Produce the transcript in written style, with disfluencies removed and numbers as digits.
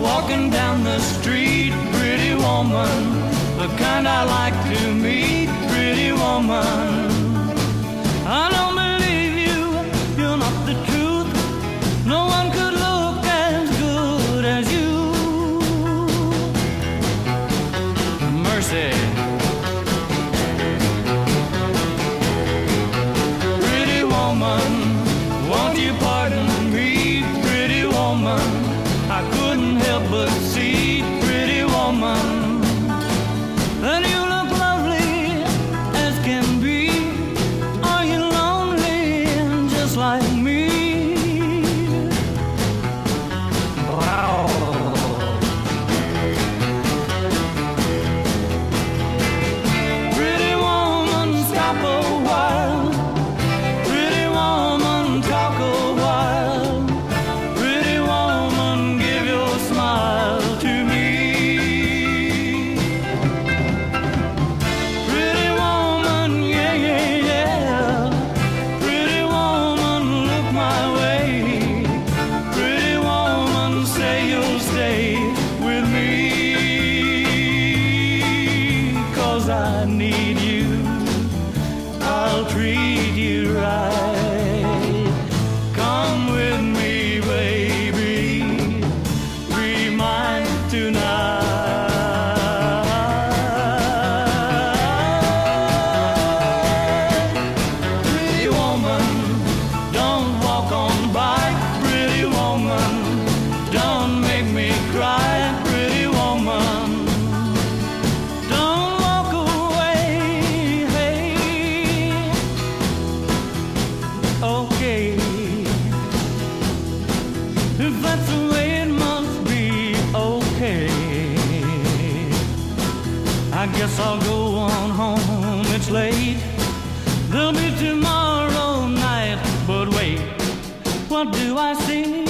walking down the street, pretty woman, the kind I like to meet, pretty woman. I don't believe you, you're not the truth. No one could look as good as you. Mercy. Pretty woman, won't you pardon me, pretty woman? I couldn't help but see, pretty woman, that you look lovely as can be. Are you lonely just like me? Wow. Pretty woman, stop a while. Pretty woman, talk a while. Pretty woman, give your smile to me. Pretty woman, yeah, yeah, yeah. Pretty woman, look my way. Pretty woman, say you'll stay with me. 'Cause I need you, I'll treat you right. Come with me, baby, be mine tonight. Pretty woman, don't walk on by. Pretty woman, don't make me cry. Pretty woman, don't walk away. Hey, okay, if that's the way it must be, okay. I guess I'll go on home, it's late. There'll be tomorrow night, but wait, what do I see?